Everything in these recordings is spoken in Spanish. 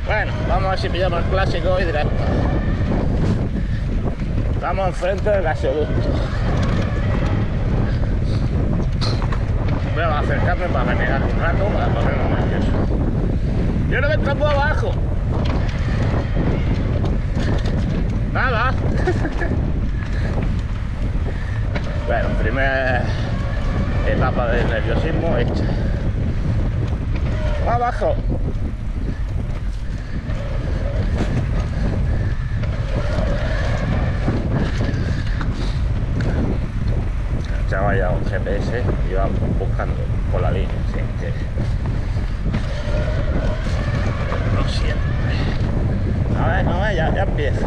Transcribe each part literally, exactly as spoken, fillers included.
Bueno, vamos a ver si pillamos el clásico y directo. Estamos enfrente del gasoducto. Voy a acercarme para renegar un rato para ponernos nervioso. Yo no me escapo abajo. Nada. Bueno, primera etapa de nerviosismo hecha. Abajo. El chaval ya un G P S y va buscando por la línea, así que no siempre. A ver, no, ya, ya empieza.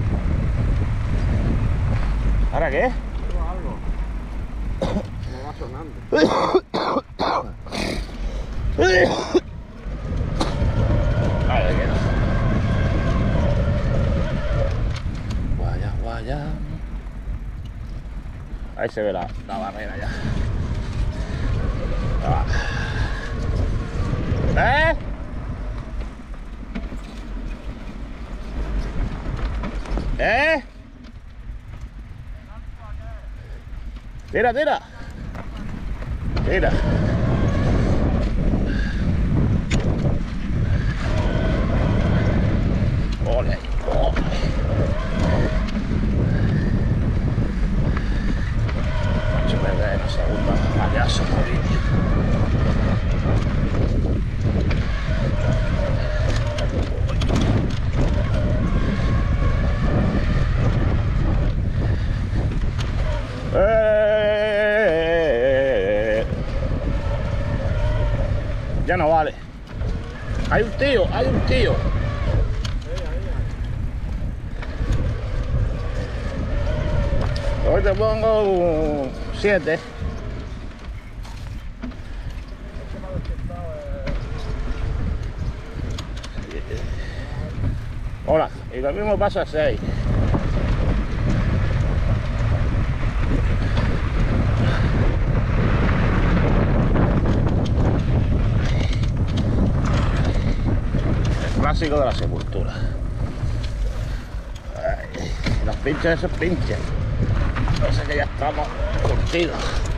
¿Ahora qué? Algo. Me va sonando. Vale, que no. Guaya, guaya. Ahí se ve la, la barrera ya. Ah. ¿Eh? ¿Eh? Tira, tira. Tira. Ole, ole. Macho, perder la segunda. Payaso, jodido. Eh, ya no vale. Hay un tío, hay un tío. Hoy te pongo un siete. Hola, y lo mismo pasa a seis. Clásico de la sepultura. Ay, los pinches, esos pinches. Parece que ya estamos curtidos.